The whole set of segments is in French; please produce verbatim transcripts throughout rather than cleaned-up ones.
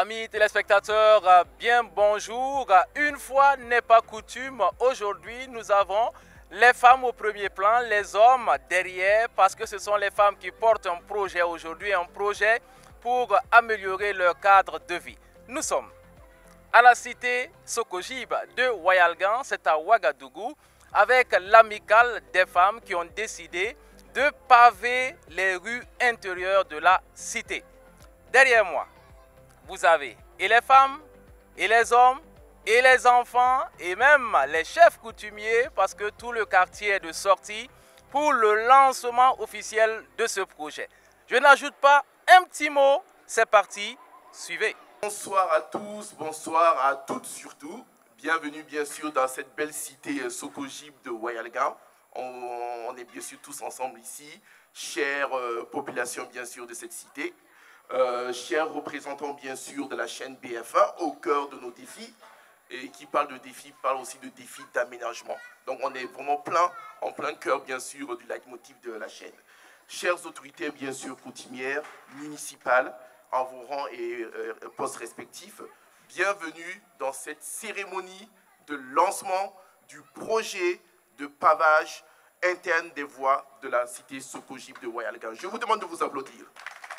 Amis téléspectateurs, bien bonjour. Une fois n'est pas coutume, aujourd'hui nous avons les femmes au premier plan, les hommes derrière, parce que ce sont les femmes qui portent un projet aujourd'hui, un projet pour améliorer leur cadre de vie. Nous sommes à la cité Sokojib de Wayalgan, c'est à Ouagadougou, avec l'amicale des femmes qui ont décidé de paver les rues intérieures de la cité. Derrière moi, vous avez et les femmes, et les hommes, et les enfants, et même les chefs coutumiers, parce que tout le quartier est de sortie pour le lancement officiel de ce projet. Je n'ajoute pas un petit mot, c'est parti, suivez. Bonsoir à tous, bonsoir à toutes surtout. Bienvenue bien sûr dans cette belle cité Sokojib de Wayalgan. On, on est bien sûr tous ensemble ici, chère euh, population bien sûr de cette cité. Euh, chers représentants bien sûr de la chaîne B F un au cœur de nos défis, et qui parle de défis parle aussi de défis d'aménagement. Donc on est vraiment plein, en plein cœur bien sûr du leitmotiv de la chaîne. Chères autorités bien sûr coutumières, municipales, en vos rangs et euh, postes respectifs, bienvenue dans cette cérémonie de lancement du projet de pavage interne des voies de la cité Sokojib de Wayalgan. Je vous demande de vous applaudir.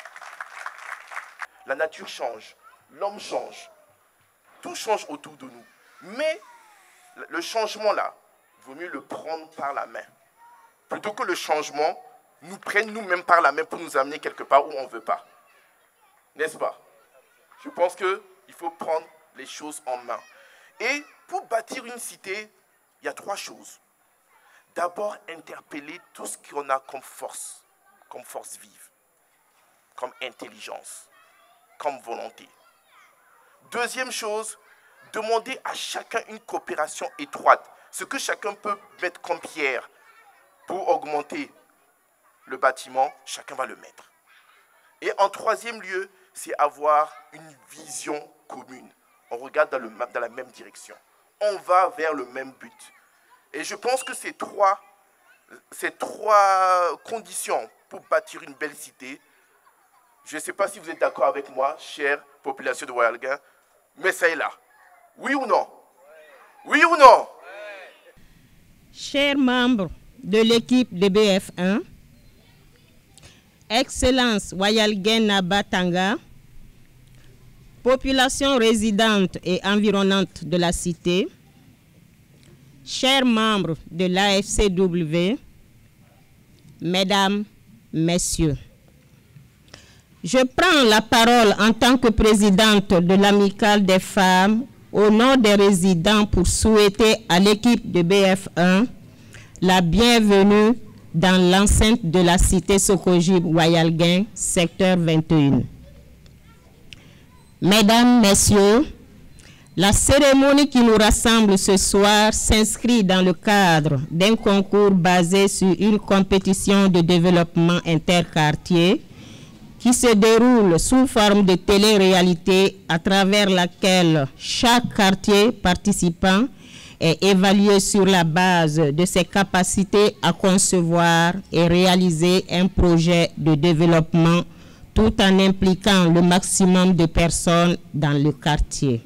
La nature change, l'homme change, tout change autour de nous. Mais le changement là, il vaut mieux le prendre par la main. Plutôt que le changement nous prenne nous-mêmes par la main pour nous amener quelque part où on ne veut pas. N'est-ce pas? Je pense qu'il faut prendre les choses en main. Et pour bâtir une cité, il y a trois choses. D'abord, interpeller tout ce qu'on a comme force, comme force vive, comme intelligence, comme volonté. Deuxième chose, demander à chacun une coopération étroite. Ce que chacun peut mettre comme pierre pour augmenter le bâtiment, chacun va le mettre. Et en troisième lieu, c'est avoir une vision commune. On regarde dans, le, dans la même direction. On va vers le même but. Et je pense que ces trois, ces trois conditions pour bâtir une belle cité, je ne sais pas si vous êtes d'accord avec moi, chère population de Wayalgan, mais ça est là. Oui ou non? Oui ou non? Chers membres de l'équipe de B F un, Excellence Wayalgan Nabatanga, population résidente et environnante de la cité, chers membres de l'A F C W, mesdames, messieurs, je prends la parole en tant que présidente de l'amicale des femmes au nom des résidents pour souhaiter à l'équipe de B F un la bienvenue dans l'enceinte de la cité Sokojib Wayalgan, secteur vingt et un. Mesdames, Messieurs, la cérémonie qui nous rassemble ce soir s'inscrit dans le cadre d'un concours basé sur une compétition de développement interquartier qui se déroule sous forme de télé-réalité à travers laquelle chaque quartier participant est évalué sur la base de ses capacités à concevoir et réaliser un projet de développement tout en impliquant le maximum de personnes dans le quartier.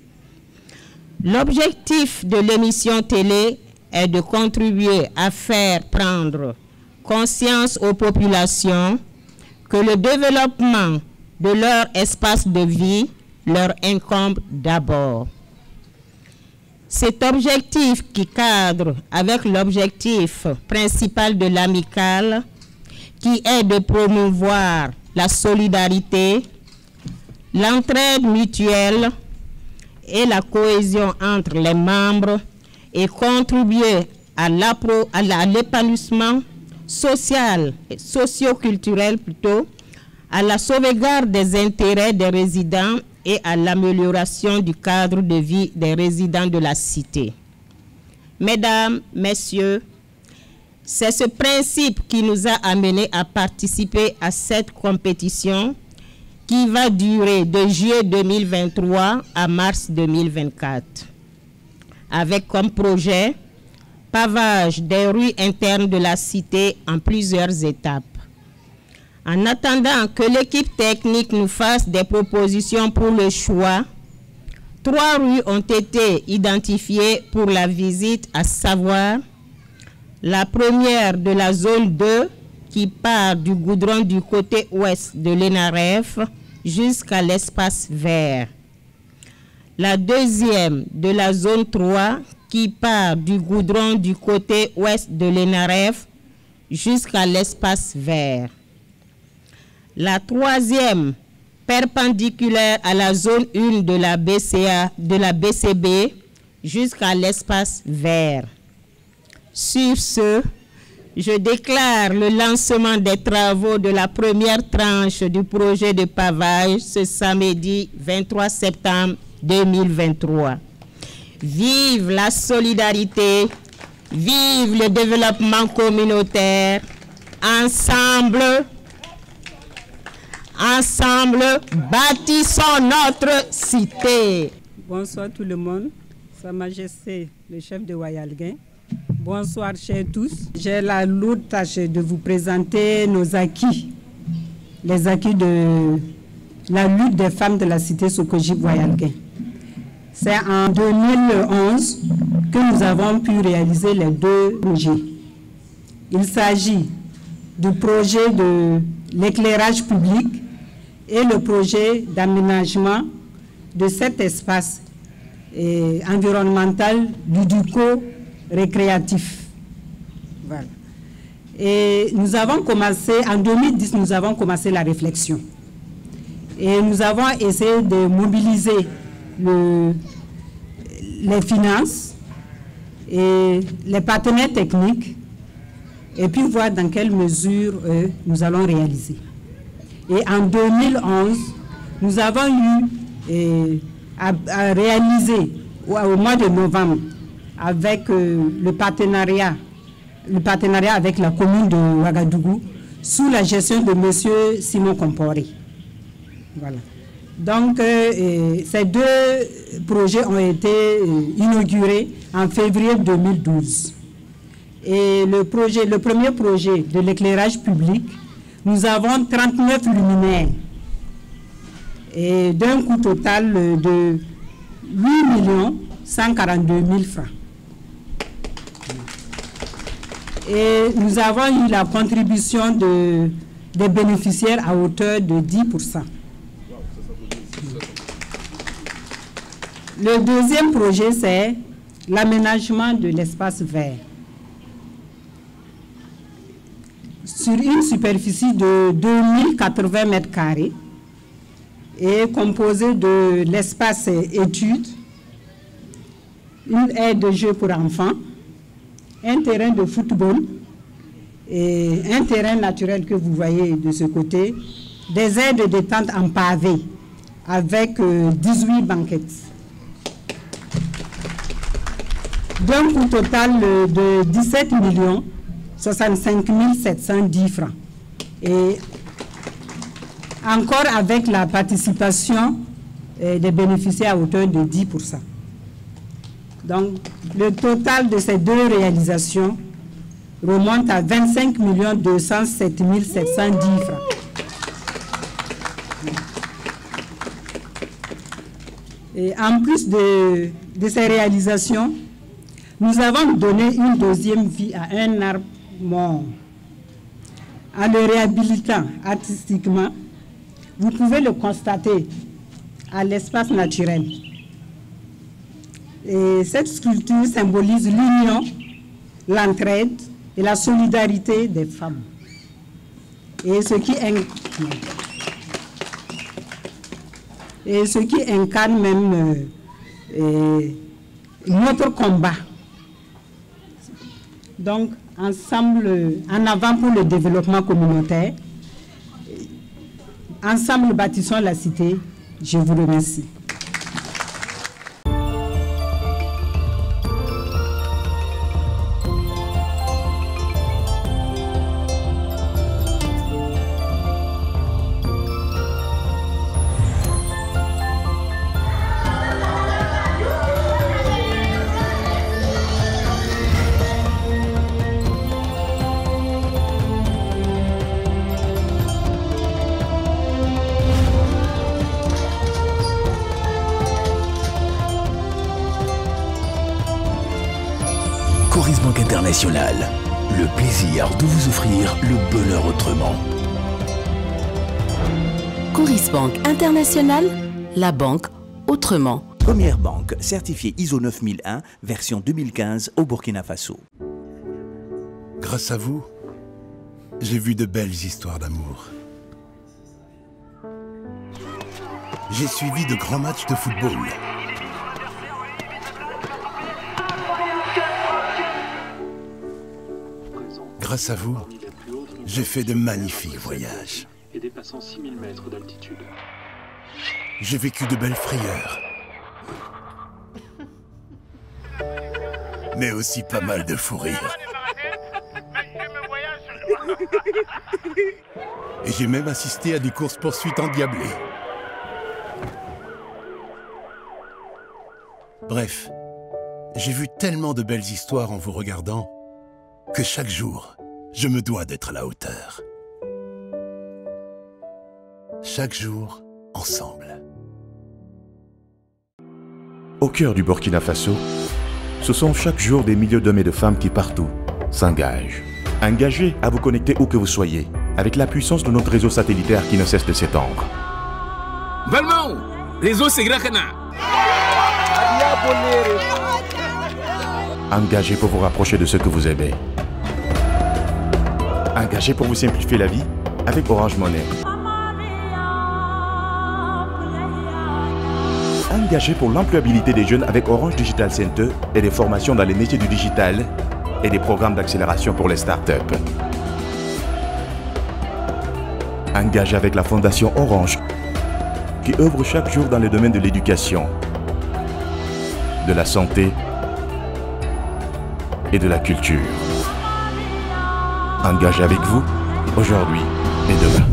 L'objectif de l'émission télé est de contribuer à faire prendre conscience aux populations que le développement de leur espace de vie leur incombe d'abord. Cet objectif qui cadre avec l'objectif principal de l'amicale, qui est de promouvoir la solidarité, l'entraide mutuelle et la cohésion entre les membres et contribuer à l'épanouissement social et socio-culturel plutôt, à la sauvegarde des intérêts des résidents et à l'amélioration du cadre de vie des résidents de la cité. Mesdames, Messieurs, c'est ce principe qui nous a amenés à participer à cette compétition qui va durer de juillet deux mille vingt-trois à mars deux mille vingt-quatre, avec comme projet pavage des rues internes de la cité en plusieurs étapes. En attendant que l'équipe technique nous fasse des propositions pour le choix Trois rues ont été identifiées pour la visite, à savoir la première de la zone deux qui part du goudron du côté ouest de l'ENAREF jusqu'à l'espace vert. La deuxième de la zone trois qui part du goudron du côté ouest de l'ENAREF jusqu'à l'espace vert. La troisième perpendiculaire à la zone un de la B C A, de la B C B jusqu'à l'espace vert. Sur ce, je déclare le lancement des travaux de la première tranche du projet de pavage ce samedi vingt-trois septembre deux mille vingt-trois. Vive la solidarité, vive le développement communautaire, ensemble, ensemble, bâtissons notre cité. Bonsoir tout le monde, Sa Majesté le chef de Wayalguin. Bonsoir chers tous. J'ai la lourde tâche de vous présenter nos acquis, les acquis de la lutte des femmes de la cité Sokojib Wayalguin. C'est en deux mille onze que nous avons pu réaliser les deux projets. Il s'agit du projet de l'éclairage public et le projet d'aménagement de cet espace eh, environnemental ludico-récréatif. Voilà. Et nous avons commencé, en deux mille dix, nous avons commencé la réflexion. Et nous avons essayé de mobiliser le, les finances et les partenaires techniques et puis voir dans quelle mesure euh, nous allons réaliser. Et en deux mille onze, nous avons eu euh, à, à réaliser au, au mois de novembre avec euh, le partenariat, le partenariat avec la commune de Ouagadougou sous la gestion de M. Simon Comporé. Voilà. Donc, euh, ces deux projets ont été euh, inaugurés en février deux mille douze. Et le, projet, le premier projet de l'éclairage public, nous avons trente-neuf luminaires et d'un coût total de huit millions cent quarante-deux mille francs. Et nous avons eu la contribution de, des bénéficiaires à hauteur de dix pour cent. Le deuxième projet, c'est l'aménagement de l'espace vert. Sur une superficie de deux mille quatre-vingts mètres carrés et composé de l'espace études, une aire de jeu pour enfants, un terrain de football et un terrain naturel que vous voyez de ce côté, des aires de détente en pavé avec euh, dix-huit banquettes. D'un coût total de dix-sept millions soixante-cinq mille sept cent dix francs. Et encore avec la participation euh, des bénéficiaires à hauteur de dix pour cent. Donc, le total de ces deux réalisations remonte à vingt-cinq millions deux cent sept mille sept cent dix francs. Et en plus de, de ces réalisations, nous avons donné une deuxième vie à un arbre mort. En le réhabilitant artistiquement, vous pouvez le constater à l'espace naturel. Et cette sculpture symbolise l'union, l'entraide et la solidarité des femmes. Et ce qui, et ce qui incarne même euh, euh, notre combat. Donc, ensemble, en avant pour le développement communautaire, ensemble bâtissons la cité. Je vous remercie. Coris Banque Internationale, le plaisir de vous offrir le bonheur autrement. Coris Banque Internationale, la banque autrement. Première banque certifiée I S O neuf mille un, version deux mille quinze au Burkina Faso. Grâce à vous, j'ai vu de belles histoires d'amour. J'ai suivi de grands matchs de football. Grâce à vous, j'ai fait de magnifiques voyages. Et dépassant six mille mètres d'altitude. J'ai vécu de belles frayeurs. Mais aussi pas mal de fous rires. Et j'ai même assisté à des courses-poursuites endiablées. Bref, j'ai vu tellement de belles histoires en vous regardant que chaque jour, je me dois d'être à la hauteur. Chaque jour, ensemble. Au cœur du Burkina Faso, ce sont chaque jour des milliers d'hommes et de femmes qui partout s'engagent. Engagés à vous connecter où que vous soyez, avec la puissance de notre réseau satellitaire qui ne cesse de s'étendre. Valmont, réseau Segrachana. Engagés pour vous rapprocher de ceux que vous aimez. Engagés pour vous simplifier la vie avec Orange Money. Engagés pour l'employabilité des jeunes avec Orange Digital Center et des formations dans les métiers du digital et des programmes d'accélération pour les startups. Engagés avec la Fondation Orange qui œuvre chaque jour dans les domaines de l'éducation, de la santé et de la culture. Engagés avec vous aujourd'hui et demain.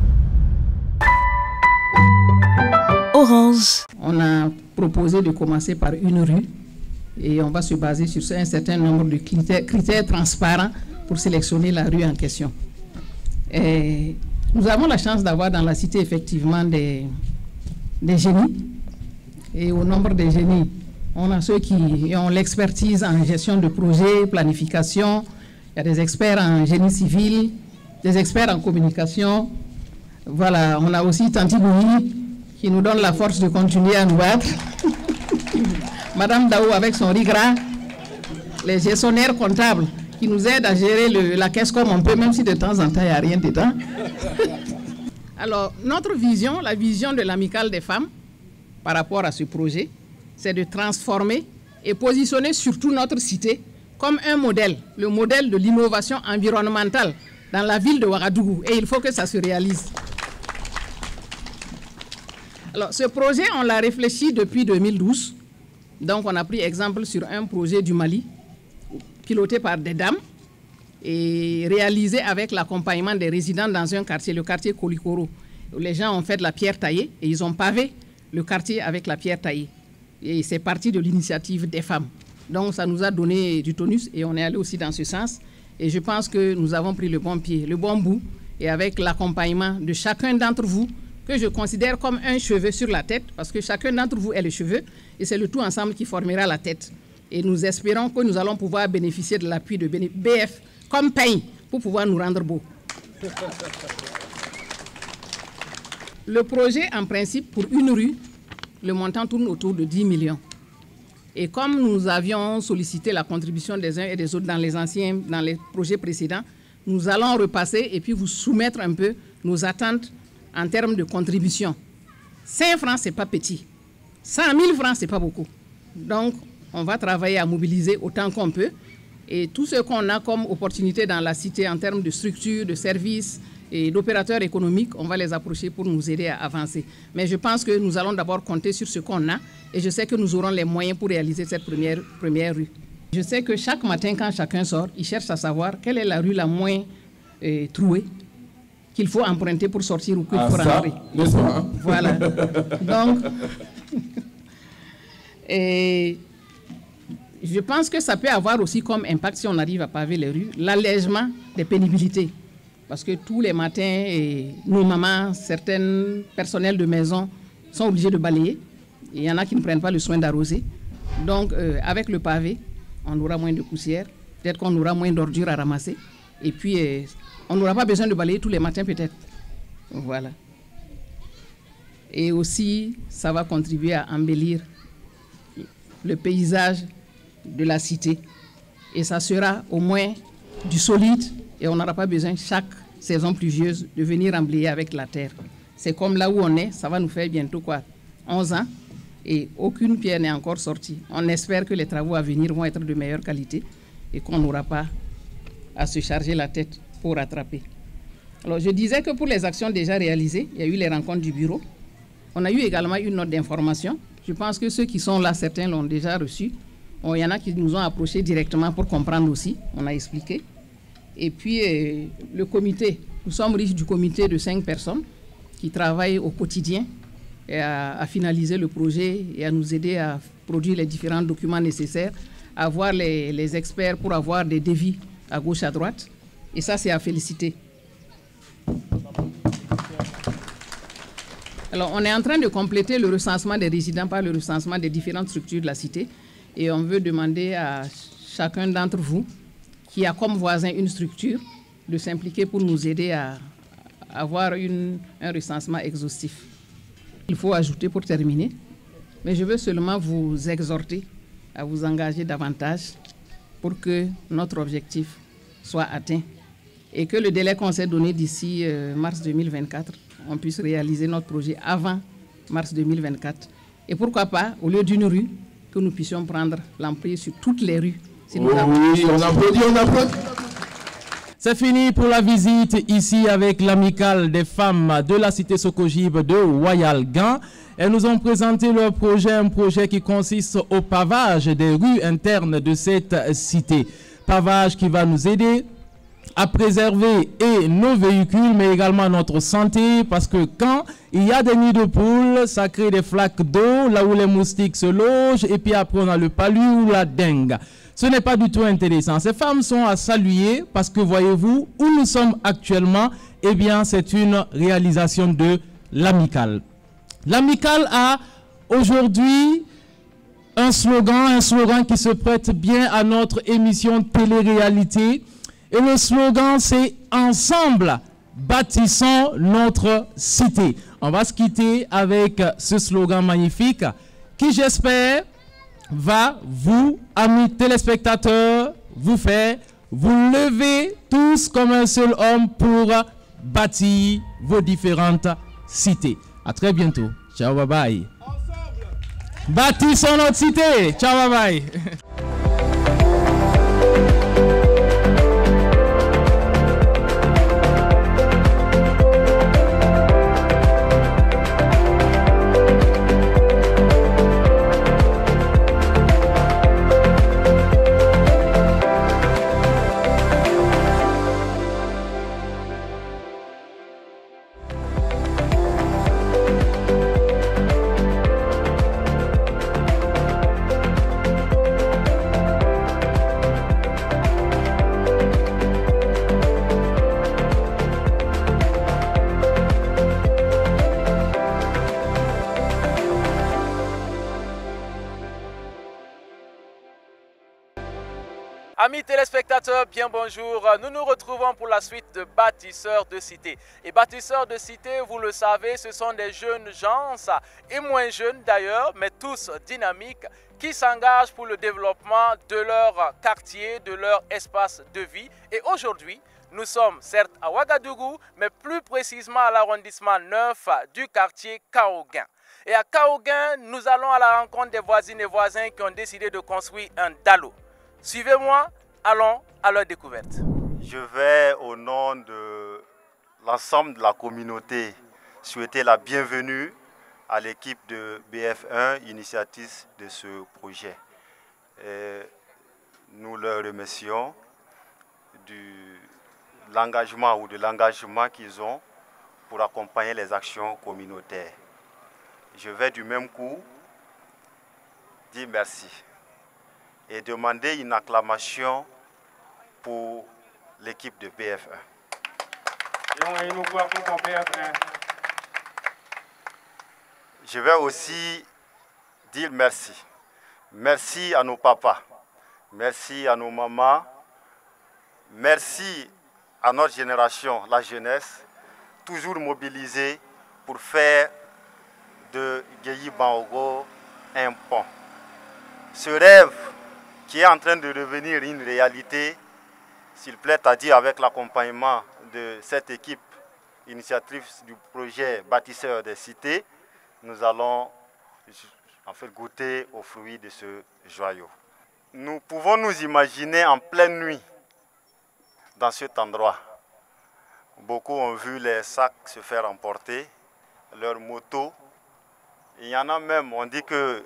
Orange. On a proposé de commencer par une rue et on va se baser sur un certain nombre de critères, critères transparents pour sélectionner la rue en question. Et nous avons la chance d'avoir dans la cité effectivement des, des génies. Et au nombre des génies, on a ceux qui ont l'expertise en gestion de projets, planification. Il y a des experts en génie civil, des experts en communication. Voilà, on a aussi Tanti Bouni, qui nous donne la force de continuer à nous battre. Madame Daou avec son rigra, les gestionnaires comptables qui nous aident à gérer le, la caisse comme on peut, même si de temps en temps il n'y a rien dedans. Alors, notre vision, la vision de l'amicale des femmes par rapport à ce projet, c'est de transformer et positionner surtout notre cité comme un modèle, le modèle de l'innovation environnementale dans la ville de Ouagadougou. Et il faut que ça se réalise. Alors, ce projet, on l'a réfléchi depuis deux mille douze. Donc, on a pris exemple sur un projet du Mali, piloté par des dames et réalisé avec l'accompagnement des résidents dans un quartier, le quartier Kolikoro. Les gens ont fait de la pierre taillée et ils ont pavé le quartier avec la pierre taillée. Et c'est parti de l'initiative des femmes. Donc, ça nous a donné du tonus et on est allé aussi dans ce sens. Et je pense que nous avons pris le bon pied, le bon bout, et avec l'accompagnement de chacun d'entre vous, que je considère comme un cheveu sur la tête, parce que chacun d'entre vous est le cheveu, et c'est le tout ensemble qui formera la tête. Et nous espérons que nous allons pouvoir bénéficier de l'appui de B F comme Pain pour pouvoir nous rendre beaux. Le projet, en principe, pour une rue, le montant tourne autour de dix millions. Et comme nous avions sollicité la contribution des uns et des autres dans les anciens, dans les projets précédents, nous allons repasser et puis vous soumettre un peu nos attentes en termes de contribution. cinq francs, ce n'est pas petit. cent mille francs, ce n'est pas beaucoup. Donc, on va travailler à mobiliser autant qu'on peut. Et tout ce qu'on a comme opportunité dans la cité en termes de structure, de services et d'opérateurs économiques, on va les approcher pour nous aider à avancer. Mais je pense que nous allons d'abord compter sur ce qu'on a. Et je sais que nous aurons les moyens pour réaliser cette première, première rue. Je sais que chaque matin, quand chacun sort, il cherche à savoir quelle est la rue la moins euh, trouée qu'il faut emprunter pour sortir ou qu'il faut rentrer. Voilà. Donc, et je pense que ça peut avoir aussi comme impact, si on arrive à paver les rues, l'allègement des pénibilités. Parce que tous les matins, et nos mamans, certains personnels de maison sont obligés de balayer. Il y en a qui ne prennent pas le soin d'arroser. Donc, euh, avec le pavé, on aura moins de poussière, peut-être qu'on aura moins d'ordures à ramasser. Et puis, euh, on n'aura pas besoin de balayer tous les matins peut-être. Voilà. Et aussi, ça va contribuer à embellir le paysage de la cité. Et ça sera au moins du solide et on n'aura pas besoin chaque saison pluvieuse de venir emblayer avec la terre. C'est comme là où on est, ça va nous faire bientôt quoi, onze ans et aucune pierre n'est encore sortie. On espère que les travaux à venir vont être de meilleure qualité et qu'on n'aura pas à se charger la tête pour rattraper. Alors je disais que pour les actions déjà réalisées, il y a eu les rencontres du bureau. On a eu également une note d'information. Je pense que ceux qui sont là, certains l'ont déjà reçu. Bon, il y en a qui nous ont approchés directement pour comprendre aussi. On a expliqué. Et puis euh, le comité, nous sommes riches du comité de cinq personnes qui travaillent au quotidien et à, à finaliser le projet et à nous aider à produire les différents documents nécessaires, à voir les, les experts pour avoir des devis à gauche, à droite. Et ça, c'est à féliciter. Alors, on est en train de compléter le recensement des résidents par le recensement des différentes structures de la cité. Et on veut demander à chacun d'entre vous qui a comme voisin une structure de s'impliquer pour nous aider à avoir une, un recensement exhaustif. Il faut ajouter pour terminer, mais je veux seulement vous exhorter à vous engager davantage pour que notre objectif soit atteint et que le délai qu'on s'est donné d'ici euh, mars deux mille vingt-quatre, on puisse réaliser notre projet avant mars deux mille vingt-quatre. Et pourquoi pas, au lieu d'une rue, que nous puissions prendre l'emprise sur toutes les rues. Si nous oh avons... Oui, on applaudit, on applaudit. C'est fini pour la visite ici avec l'amicale des femmes de la cité Sokojib de Wayalgan. Elles nous ont présenté leur projet, un projet qui consiste au pavage des rues internes de cette cité. Pavage qui va nous aider à préserver et nos véhicules, mais également notre santé, parce que quand il y a des nids de poules, ça crée des flaques d'eau, là où les moustiques se logent, et puis après on a le palu ou la dengue. Ce n'est pas du tout intéressant. Ces femmes sont à saluer, parce que voyez-vous, où nous sommes actuellement, eh bien c'est une réalisation de l'amicale. L'amicale a aujourd'hui un slogan, un slogan qui se prête bien à notre émission télé-réalité. Et le slogan, c'est « Ensemble, bâtissons notre cité ». On va se quitter avec ce slogan magnifique qui, j'espère, va vous, amis téléspectateurs, vous faire vous lever tous comme un seul homme pour bâtir vos différentes cités. À très bientôt. Ciao, bye bye. Bâtissons notre cité. Ciao, bye bye. Amis téléspectateurs, bien bonjour. Nous nous retrouvons pour la suite de Bâtisseurs de Cité. Et Bâtisseurs de Cité, vous le savez, ce sont des jeunes gens, et moins jeunes d'ailleurs, mais tous dynamiques, qui s'engagent pour le développement de leur quartier, de leur espace de vie. Et aujourd'hui, nous sommes certes à Ouagadougou, mais plus précisément à l'arrondissement neuf du quartier Kaoguin. Et à Kaoguin, nous allons à la rencontre des voisines et voisins qui ont décidé de construire un dallo. Suivez-moi, allons à leur découverte. Je vais, au nom de l'ensemble de la communauté, souhaiter la bienvenue à l'équipe de B F un, initiatrice de ce projet. Et nous leur remercions de l'engagement ou de l'engagement qu'ils ont pour accompagner les actions communautaires. Je vais du même coup dire merci et demander une acclamation pour l'équipe de B F un. Je vais aussi dire merci. Merci à nos papas. merci à nos mamans, merci à notre génération, la jeunesse, toujours mobilisée pour faire de Guéhi Bangogo un pont. Ce rêve qui est en train de devenir une réalité, s'il plaît à dire avec l'accompagnement de cette équipe initiatrice du projet Bâtisseurs des cités, nous allons en fait goûter aux fruits de ce joyau. Nous pouvons nous imaginer en pleine nuit dans cet endroit. Beaucoup ont vu les sacs se faire emporter, leurs motos. Il y en a même, on dit que,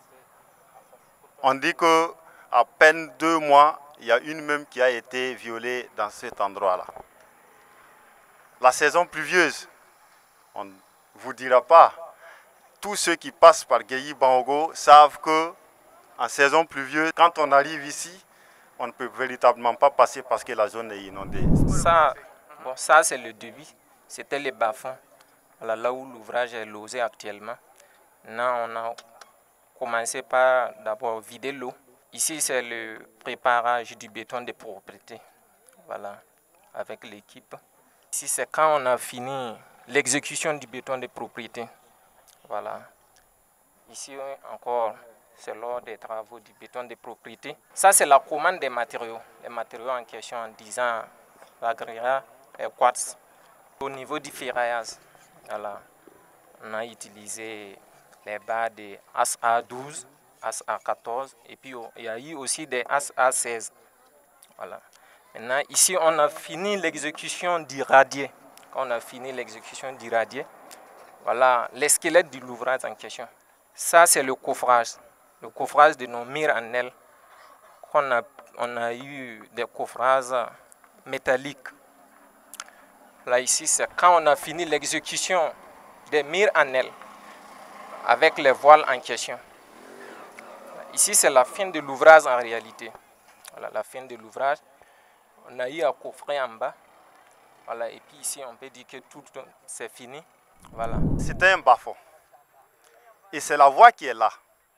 on dit que à peine deux mois, il y a une même qui a été violée dans cet endroit-là. La saison pluvieuse, on ne vous dira pas. Tous ceux qui passent par Guéhi Bangogo savent que en saison pluvieuse, quand on arrive ici, on ne peut véritablement pas passer parce que la zone est inondée. Ça, bon, ça c'est le début. C'était les bas-fonds, voilà, là où l'ouvrage est logé actuellement. Là, on a commencé par d'abord vider l'eau. Ici, c'est le préparage du béton de propriété, voilà, avec l'équipe. Ici, c'est quand on a fini l'exécution du béton de propriété. Voilà. Ici encore, c'est lors des travaux du béton de propriété. Ça, c'est la commande des matériaux. Les matériaux en question en disant l'agrégat et quartz. Au niveau du ferraillage, voilà, on a utilisé les barres de As A douze, As A quatorze et puis il y a eu aussi des As A seize. Voilà. Maintenant, ici, on a fini l'exécution du radier. Quand on a fini l'exécution du radier, voilà les squelettes de l'ouvrage en question. Ça, c'est le coffrage. Le coffrage de nos murs en aile. On a, on a eu des coffrages métalliques. Là, ici, c'est quand on a fini l'exécution des murs en aile avec les voiles en question. Ici, c'est la fin de l'ouvrage en réalité. Voilà, la fin de l'ouvrage. On a eu à coffrer en bas. Voilà, et puis ici, on peut dire que tout c'est fini. Voilà. C'était un bas-fond. Et c'est la voie qui est là.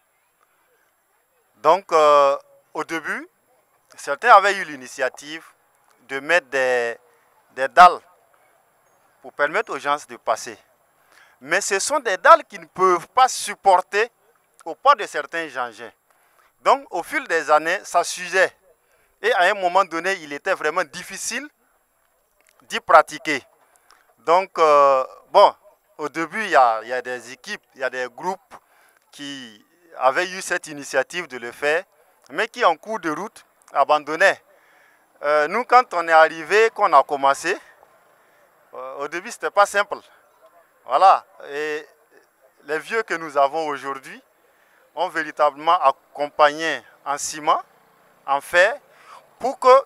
Donc, euh, au début, certains avaient eu l'initiative de mettre des, des dalles pour permettre aux gens de passer. Mais ce sont des dalles qui ne peuvent pas supporter au pas de certains engins. Donc, au fil des années, ça s'usait. Et à un moment donné, il était vraiment difficile d'y pratiquer. Donc, euh, bon, au début, il y, a, il y a des équipes, il y a des groupes qui avaient eu cette initiative de le faire, mais qui, en cours de route, abandonnaient. Euh, nous, quand on est arrivé, qu'on a commencé, euh, au début, ce n'était pas simple. Voilà. Et les vieux que nous avons aujourd'hui ont véritablement accompagné en ciment, en fer, pour que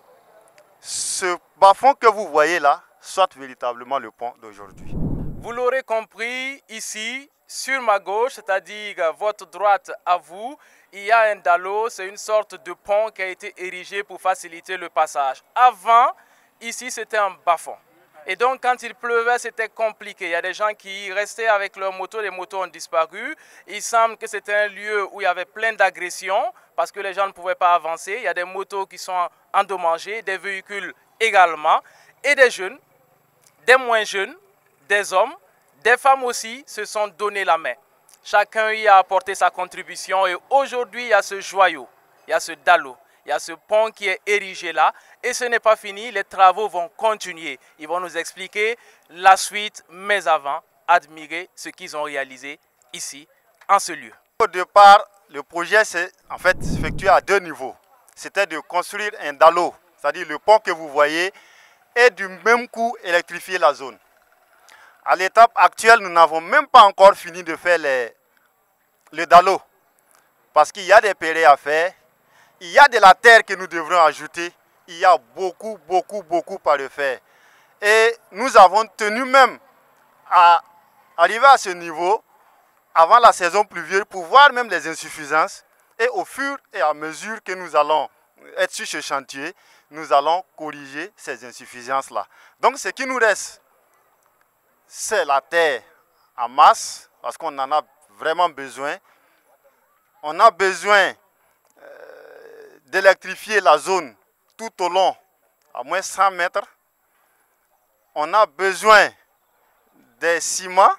ce bas-fond que vous voyez là soit véritablement le pont d'aujourd'hui. Vous l'aurez compris, ici, sur ma gauche, c'est-à-dire votre droite à vous, il y a un dallo, c'est une sorte de pont qui a été érigé pour faciliter le passage. Avant, ici, c'était un bas-fond. Et donc, quand il pleuvait, c'était compliqué. Il y a des gens qui restaient avec leurs motos, les motos ont disparu. Il semble que c'était un lieu où il y avait plein d'agressions parce que les gens ne pouvaient pas avancer. Il y a des motos qui sont endommagées, des véhicules également, et des jeunes, des moins jeunes, des hommes, des femmes aussi se sont donné la main. Chacun y a apporté sa contribution et aujourd'hui, il y a ce joyau, il y a ce dallo. Il y a ce pont qui est érigé là et ce n'est pas fini, les travaux vont continuer. Ils vont nous expliquer la suite, mais avant, admirer ce qu'ils ont réalisé ici, en ce lieu. Au départ, le projet s'est en fait effectué à deux niveaux. C'était de construire un dallo, c'est-à-dire le pont que vous voyez, et du même coup électrifier la zone. À l'étape actuelle, nous n'avons même pas encore fini de faire les, le dallo parce qu'il y a des pérés à faire. Il y a de la terre que nous devrons ajouter. Il y a beaucoup, beaucoup, beaucoup à le faire. Et nous avons tenu même à arriver à ce niveau avant la saison pluvieuse pour voir même les insuffisances. Et au fur et à mesure que nous allons être sur ce chantier, nous allons corriger ces insuffisances-là. Donc ce qui nous reste, c'est la terre en masse, parce qu'on en a vraiment besoin. On a besoin d'électrifier la zone tout au long, à moins cent mètres. On a besoin des ciments,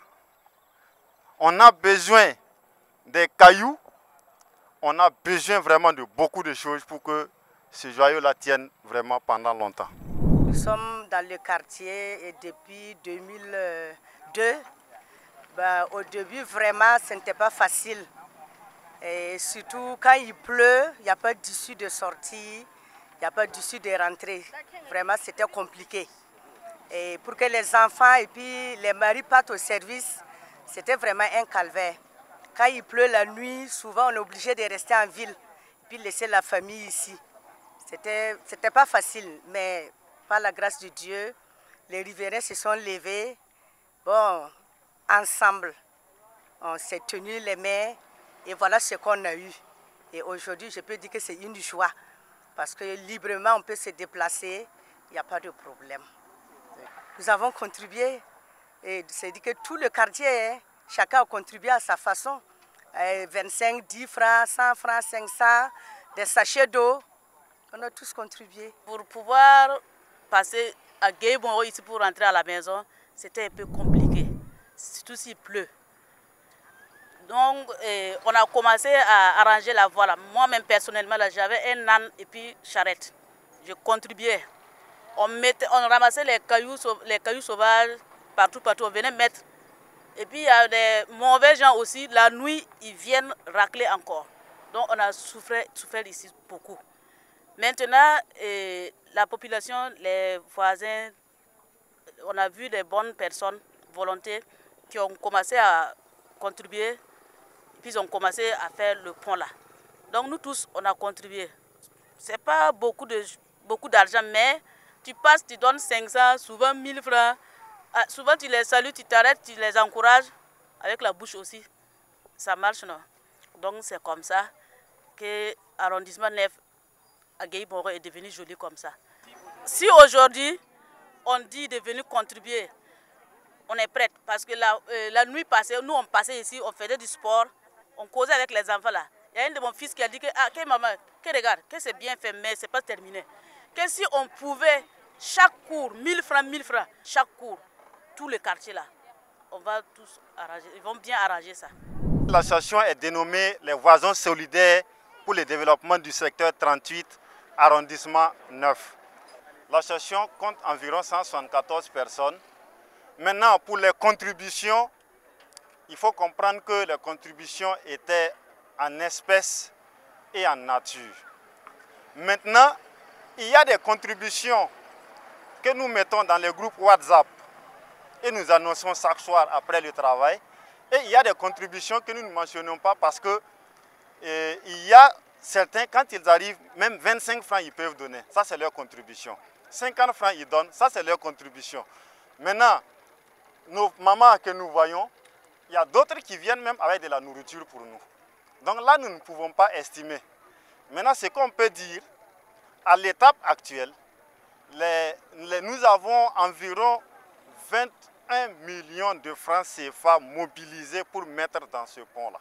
on a besoin des cailloux, on a besoin vraiment de beaucoup de choses pour que ce joyau-là tienne vraiment pendant longtemps. Nous sommes dans le quartier et depuis deux mille deux, ben, au début vraiment ce n'était pas facile. Et surtout quand il pleut, il n'y a pas d'issue de sortie, il n'y a pas d'issue de rentrée. Vraiment c'était compliqué. Et pour que les enfants et puis les maris partent au service, c'était vraiment un calvaire. Quand il pleut la nuit, souvent on est obligé de rester en ville et puis laisser la famille ici. C'était, c'était pas facile, mais par la grâce de Dieu, les riverains se sont levés. Bon, ensemble, on s'est tenus les mains et voilà ce qu'on a eu. Et aujourd'hui, je peux dire que c'est une joie parce que librement on peut se déplacer, il n'y a pas de problème. Nous avons contribué, et c'est-à-dire que tout le quartier, hein, chacun a contribué à sa façon. vingt-cinq, dix francs, cent francs, cinq cents, des sachets d'eau. On a tous contribué. Pour pouvoir passer à Guéibonro ici pour rentrer à la maison, c'était un peu compliqué, surtout s'il pleut. Donc, eh, on a commencé à arranger la voie. Moi-même, personnellement, j'avais un âne et puis charrette. Je contribuais. On, mettait, on ramassait les cailloux, les cailloux sauvages partout, partout. On venait mettre. Et puis, il y a des mauvais gens aussi. La nuit, ils viennent racler encore. Donc, on a souffert, souffert ici beaucoup. Maintenant, eh, la population, les voisins, on a vu des bonnes personnes, volontaires, qui ont commencé à contribuer. Puis, ils ont commencé à faire le pont là. Donc, nous tous, on a contribué. Ce n'est pas beaucoup de, beaucoup d'argent, mais tu passes, tu donnes cinq cents, souvent mille francs. Ah, souvent, tu les salues, tu t'arrêtes, tu les encourages. Avec la bouche aussi. Ça marche, non? Donc, c'est comme ça que l'arrondissement neuf à Guéibonro est devenu joli comme ça. Si aujourd'hui, on dit de venir contribuer, on est prête. Parce que la, euh, la nuit passée, nous, on passait ici, on faisait du sport, on causait avec les enfants là. Il y a un de mon fils qui a dit que, ah, que maman, que regarde, que c'est bien fait, mais c'est pas terminé. Que si on pouvait, chaque cours, mille francs, mille francs, chaque cours, tout le quartier là, on va tous arranger, ils vont bien arranger ça. L'association est dénommée les Voisins solidaires pour le développement du secteur trente-huit, arrondissement neuf. L'association compte environ cent soixante-quatorze personnes. Maintenant, pour les contributions, il faut comprendre que les contributions étaient en espèces et en nature. Maintenant, il y a des contributions que nous mettons dans les groupes WhatsApp et nous annonçons chaque soir après le travail. Et il y a des contributions que nous ne mentionnons pas parce que eh, il y a certains, quand ils arrivent, même vingt-cinq francs ils peuvent donner. Ça, c'est leur contribution. cinquante francs ils donnent, ça, c'est leur contribution. Maintenant, nos mamans que nous voyons, il y a d'autres qui viennent même avec de la nourriture pour nous. Donc là, nous ne pouvons pas estimer. Maintenant, ce qu'on peut dire, à l'étape actuelle, les, les, nous avons environ vingt et un millions de francs C F A mobilisés pour mettre dans ce pont-là.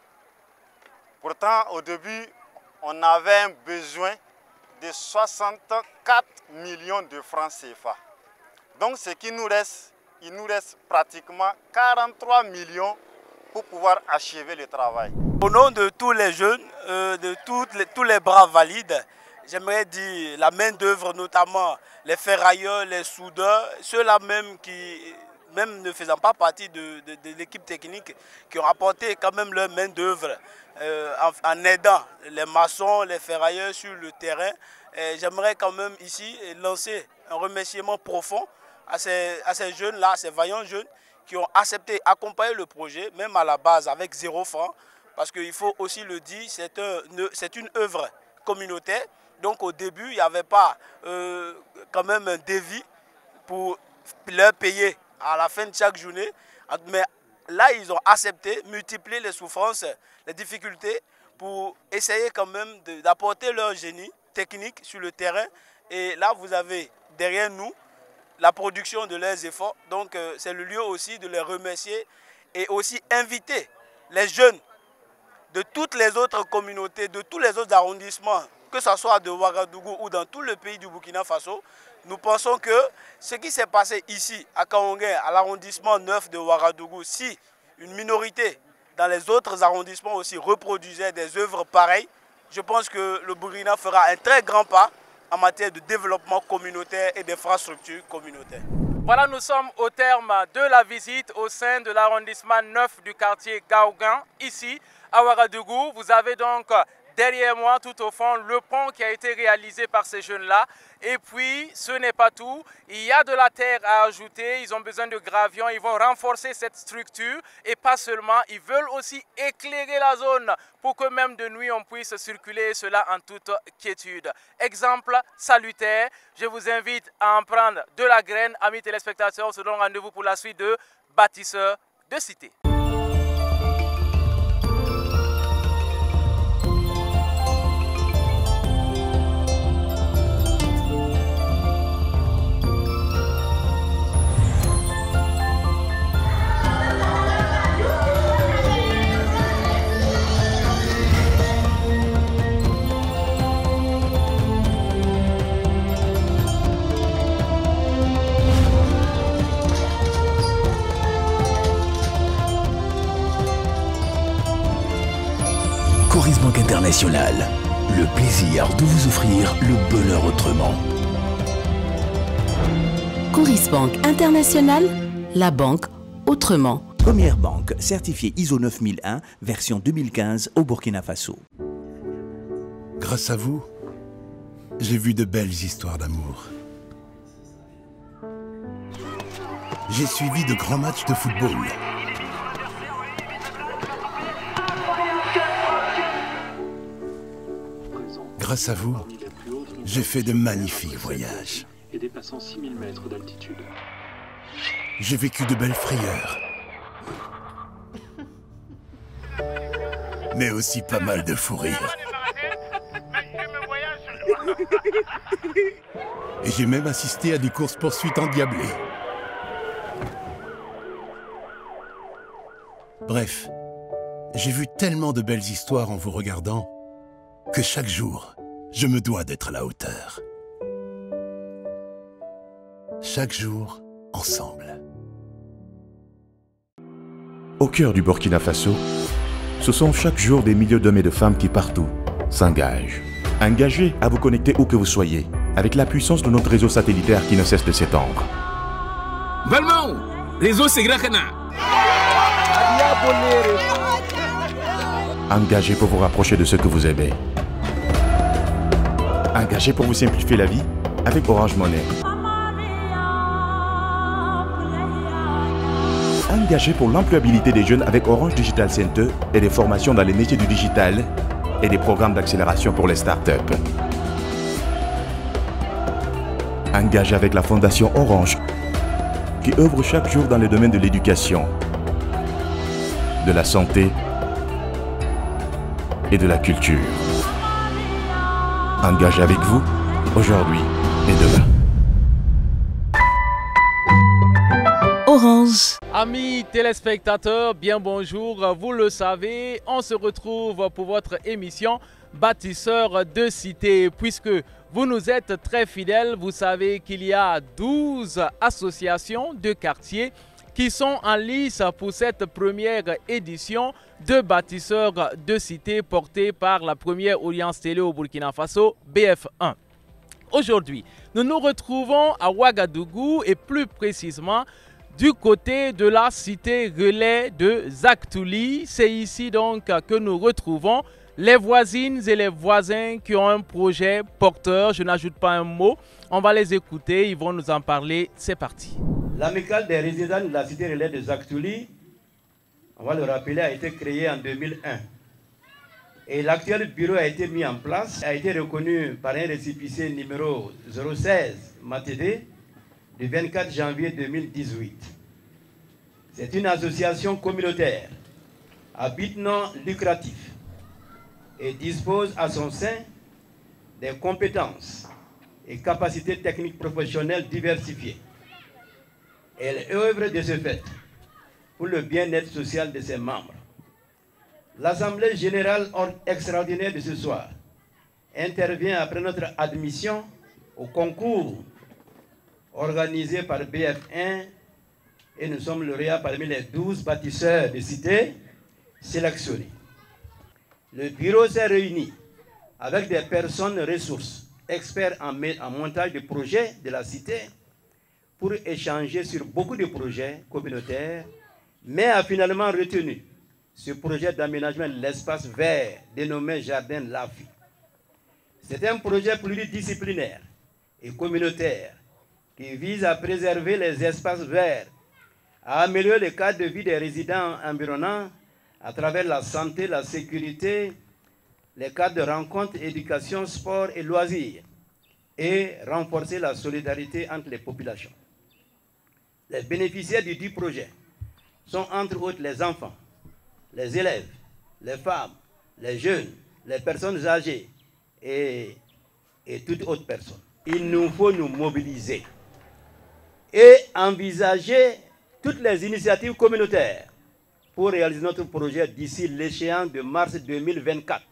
Pourtant, au début, on avait un besoin de soixante-quatre millions de francs C F A. Donc, ce qui nous reste, il nous reste pratiquement quarante-trois millions pour pouvoir achever le travail. Au nom de tous les jeunes, euh, de toutes les, tous les bras valides, j'aimerais dire la main d'œuvre, notamment les ferrailleurs, les soudeurs, ceux-là même qui, même ne faisant pas partie de, de, de l'équipe technique, qui ont apporté quand même leur main d'œuvre euh, en, en aidant les maçons, les ferrailleurs sur le terrain. J'aimerais quand même ici lancer un remerciement profond à ces, à ces jeunes-là, à ces vaillants jeunes qui ont accepté d'accompagner le projet, même à la base avec zéro franc, parce qu'il faut aussi le dire, c'est un, une œuvre communautaire. Donc au début, il n'y avait pas euh, quand même un devis pour leur payer à la fin de chaque journée. Mais là, ils ont accepté, multiplié les souffrances, les difficultés pour essayer quand même d'apporter leur génie technique sur le terrain. Et là, vous avez derrière nous la production de leurs efforts. Donc euh, c'est le lieu aussi de les remercier et aussi inviter les jeunes de toutes les autres communautés, de tous les autres arrondissements que ce soit de Ouagadougou ou dans tout le pays du Burkina Faso, nous pensons que ce qui s'est passé ici à Kaongé, à l'arrondissement neuf de Ouagadougou, si une minorité dans les autres arrondissements aussi reproduisait des œuvres pareilles, je pense que le Burkina fera un très grand pas en matière de développement communautaire et d'infrastructures communautaires. Voilà, nous sommes au terme de la visite au sein de l'arrondissement neuf du quartier Kaougan, ici à Ouagadougou. Vous avez donc derrière moi, tout au fond, le pont qui a été réalisé par ces jeunes-là. Et puis, ce n'est pas tout. Il y a de la terre à ajouter. Ils ont besoin de gravions. Ils vont renforcer cette structure. Et pas seulement, ils veulent aussi éclairer la zone pour que même de nuit, on puisse circuler, et cela en toute quiétude. Exemple salutaire. Je vous invite à en prendre de la graine. Amis téléspectateurs, on se donne rendez-vous pour la suite de Bâtisseurs de Cité. Coris Banque Internationale, le plaisir de vous offrir le bonheur autrement. Coris Banque Internationale, la banque autrement. Première banque certifiée I S O neuf mille un, version deux mille quinze au Burkina Faso. Grâce à vous, j'ai vu de belles histoires d'amour. J'ai suivi de grands matchs de football. Grâce à vous, j'ai fait de magnifiques voyages. Et dépassant six mille mètres d'altitude. J'ai vécu de belles frayeurs. Mais aussi pas mal de fou rire. Et j'ai même assisté à des courses-poursuites endiablées. Bref, j'ai vu tellement de belles histoires en vous regardant que chaque jour, je me dois d'être à la hauteur. Chaque jour, ensemble. Au cœur du Burkina Faso, ce sont chaque jour des milliers d'hommes et de femmes qui partout s'engagent. Engagés à vous connecter où que vous soyez, avec la puissance de notre réseau satellitaire qui ne cesse de s'étendre. Valmont, réseau Segrakana. Engagés pour vous rapprocher de ce que vous aimez. Engagés pour vous simplifier la vie avec Orange Money. Engagés pour l'employabilité des jeunes avec Orange Digital Center et des formations dans les métiers du digital et des programmes d'accélération pour les startups. Engagés avec la Fondation Orange qui œuvre chaque jour dans les domaines de l'éducation, de la santé et de la culture. Engagé avec vous, aujourd'hui et demain. Orange. Amis téléspectateurs, bien bonjour. Vous le savez, on se retrouve pour votre émission Bâtisseurs de Cité. Puisque vous nous êtes très fidèles, vous savez qu'il y a douze associations de quartiers qui sont en lice pour cette première édition de Bâtisseurs de Cité portée par la première audience télé au Burkina Faso, B F un. Aujourd'hui, nous nous retrouvons à Ouagadougou et plus précisément du côté de la cité relais de Zaktouli. C'est ici donc que nous retrouvons les voisines et les voisins qui ont un projet porteur. Je n'ajoute pas un mot. On va les écouter, ils vont nous en parler. C'est parti. L'amicale des résidents de la cité relais de Zaktouli, on va le rappeler, a été créée en deux mille un. Et l'actuel bureau a été mis en place, a été reconnu par un récépissé numéro zéro seize Matédé du vingt-quatre janvier deux mille dix-huit. C'est une association communautaire à but non lucratif et dispose à son sein des compétences et capacités techniques professionnelles diversifiées. Elle œuvre de ce fait pour le bien-être social de ses membres. L'Assemblée générale extraordinaire de ce soir intervient après notre admission au concours organisé par B F un et nous sommes lauréats parmi les douze bâtisseurs de cité sélectionnés. Le bureau s'est réuni avec des personnes ressources, experts en, en montage de projets de la cité, pour échanger sur beaucoup de projets communautaires, mais a finalement retenu ce projet d'aménagement de l'espace vert dénommé Jardin Lafi. C'est un projet pluridisciplinaire et communautaire qui vise à préserver les espaces verts, à améliorer le cadre de vie des résidents environnants à travers la santé, la sécurité, les cadres de rencontres, éducation, sport et loisirs, et renforcer la solidarité entre les populations. Les bénéficiaires du dit projet sont entre autres les enfants, les élèves, les femmes, les jeunes, les personnes âgées et, et toute autre personne. Il nous faut nous mobiliser et envisager toutes les initiatives communautaires pour réaliser notre projet d'ici l'échéance de mars deux mille vingt-quatre.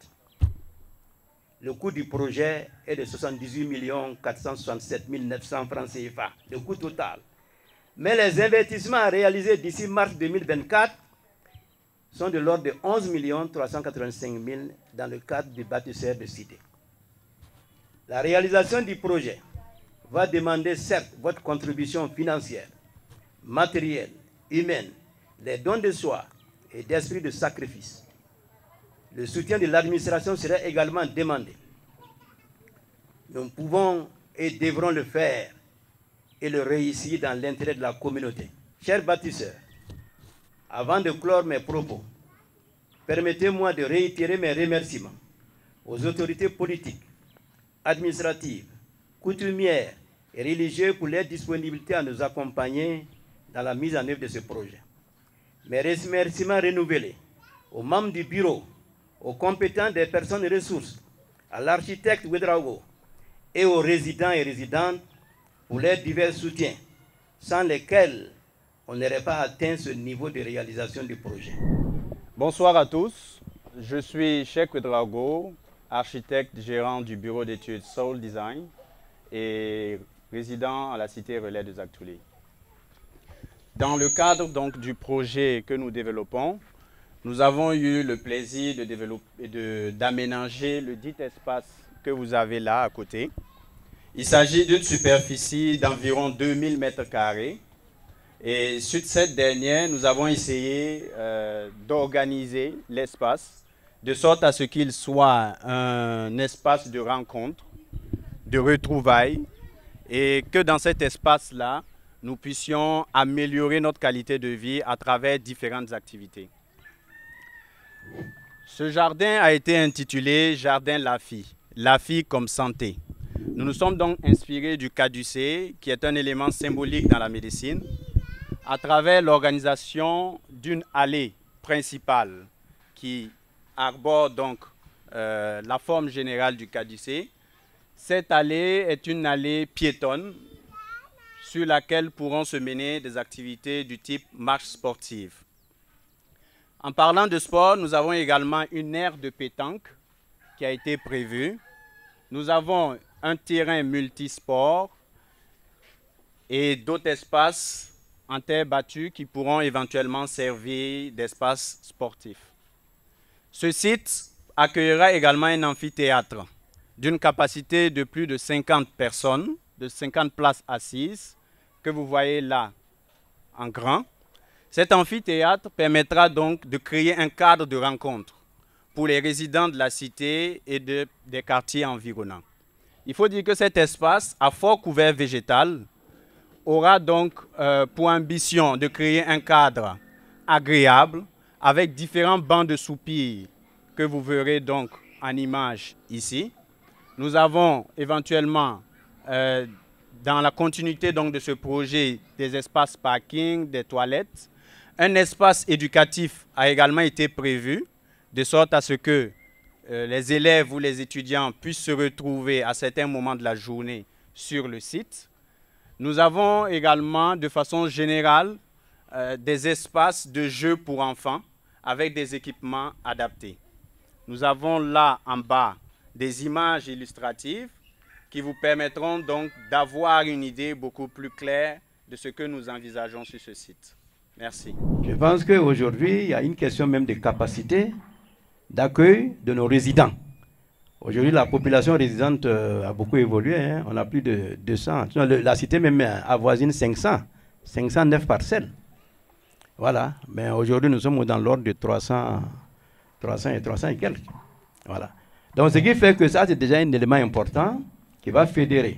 Le coût du projet est de soixante-dix-huit millions quatre cent soixante-sept mille neuf cents francs C F A, le coût total. Mais les investissements à réaliser d'ici mars deux mille vingt-quatre sont de l'ordre de onze millions trois cent quatre-vingt-cinq mille dans le cadre du bâtisseur de cité. La réalisation du projet va demander certes votre contribution financière, matérielle, humaine, les dons de soi et d'esprit de sacrifice. Le soutien de l'administration sera également demandé. Nous pouvons et devrons le faire et le réussir dans l'intérêt de la communauté. Chers bâtisseurs, avant de clore mes propos, permettez-moi de réitérer mes remerciements aux autorités politiques, administratives, coutumières et religieuses pour leur disponibilité à nous accompagner dans la mise en œuvre de ce projet. Mes remerciements renouvelés aux membres du bureau, aux compétents des personnes ressources, à l'architecte Ouedraogo et aux résidents et résidentes pour leurs divers soutiens, sans lesquels on n'aurait pas atteint ce niveau de réalisation du projet. Bonsoir à tous, je suis Cheikh Ouedraogo, architecte gérant du bureau d'études Soul Design et résident à la cité Relais de Zactouli. Dans le cadre donc du projet que nous développons, nous avons eu le plaisir de développer, de, d'aménager le dit espace que vous avez là à côté. Il s'agit d'une superficie d'environ deux mille mètres carrés. Et sur cette dernière, nous avons essayé euh, d'organiser l'espace de sorte à ce qu'il soit un espace de rencontre, de retrouvailles, et que dans cet espace-là, nous puissions améliorer notre qualité de vie à travers différentes activités. Ce jardin a été intitulé Jardin Lafi, Lafi comme santé. Nous nous sommes donc inspirés du caducée, qui est un élément symbolique dans la médecine, à travers l'organisation d'une allée principale qui arbore donc euh, la forme générale du caducée. Cette allée est une allée piétonne sur laquelle pourront se mener des activités du type marche sportive. En parlant de sport, nous avons également une aire de pétanque qui a été prévue. Nous avons un terrain multisport et d'autres espaces en terre battue qui pourront éventuellement servir d'espace sportif. Ce site accueillera également un amphithéâtre d'une capacité de plus de cinquante personnes, de cinquante places assises, que vous voyez là en grand. Cet amphithéâtre permettra donc de créer un cadre de rencontre pour les résidents de la cité et de, des quartiers environnants. Il faut dire que cet espace, à fort couvert végétal, aura donc euh, pour ambition de créer un cadre agréable avec différents bancs de soupirs que vous verrez donc en image ici. Nous avons éventuellement, euh, dans la continuité donc de ce projet, des espaces parking, des toilettes. Un espace éducatif a également été prévu, de sorte à ce que euh, les élèves ou les étudiants puissent se retrouver à certains moments de la journée sur le site. Nous avons également, de façon générale, euh, des espaces de jeux pour enfants avec des équipements adaptés. Nous avons là en bas des images illustratives qui vous permettront donc d'avoir une idée beaucoup plus claire de ce que nous envisageons sur ce site. Merci. Je pense qu'aujourd'hui, il y a une question même de capacité d'accueil de nos résidents. Aujourd'hui, la population résidente euh, a beaucoup évolué. Hein. On a plus de deux cents. La cité même avoisine cinq cents. cinq cent neuf parcelles. Voilà. Mais aujourd'hui, nous sommes dans l'ordre de trois cents, trois cents et trois cents et quelques. Voilà. Donc, ce qui fait que ça, c'est déjà un élément important qui va fédérer.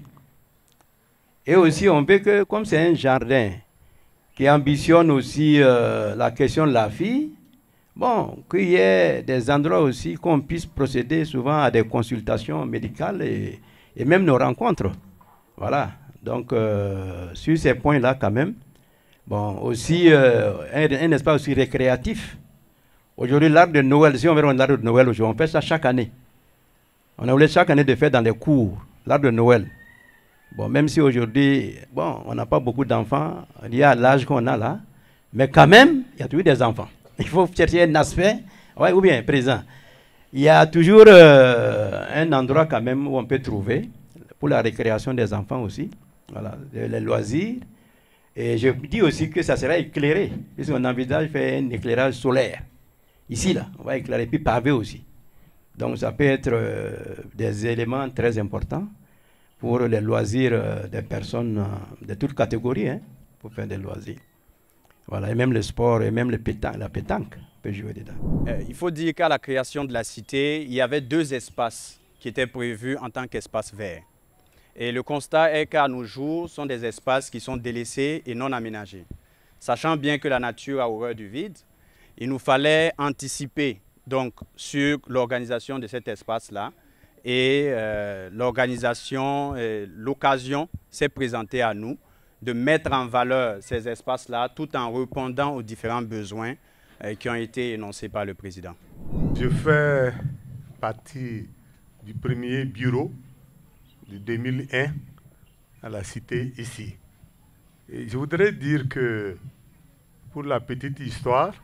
Et aussi, on veut que, comme c'est un jardin qui ambitionne aussi euh, la question de la fille, bon, qu'il y ait des endroits aussi qu'on puisse procéder souvent à des consultations médicales et, et même nos rencontres. Voilà. Donc, euh, sur ces points-là, quand même, bon, aussi euh, un, un espace aussi récréatif. Aujourd'hui, l'arbre de Noël, si on veut l'arbre de Noël aujourd'hui, on fait ça chaque année. On a voulu chaque année de faire dans les cours, l'arbre de Noël. Bon, même si aujourd'hui, bon, on n'a pas beaucoup d'enfants, il y a l'âge qu'on a là, mais quand même, il y a toujours des enfants. Il faut chercher un aspect, ouais, ou bien présent. Il y a toujours euh, un endroit quand même où on peut trouver pour la récréation des enfants aussi, voilà, les loisirs. Et je dis aussi que ça sera éclairé, puisqu'on envisage de faire un éclairage solaire. Ici, là, on va éclairer, puis pavé aussi. Donc ça peut être euh, des éléments très importants pour les loisirs euh, des personnes euh, de toutes catégories, hein, pour faire des loisirs. Voilà, et même le sport, et même le pétanque, la pétanque peut jouer dedans. Euh, il faut dire qu'à la création de la cité, il y avait deux espaces qui étaient prévus en tant qu'espace vert. Et le constat est qu'à nos jours, ce sont des espaces qui sont délaissés et non aménagés. Sachant bien que la nature a horreur du vide, il nous fallait anticiper donc, sur l'organisation de cet espace-là. Et euh, l'organisation, l'occasion s'est présentée à nous de mettre en valeur ces espaces-là tout en répondant aux différents besoins euh, qui ont été énoncés par le président. Je fais partie du premier bureau de deux mille un à la cité ici. Et je voudrais dire que pour la petite histoire,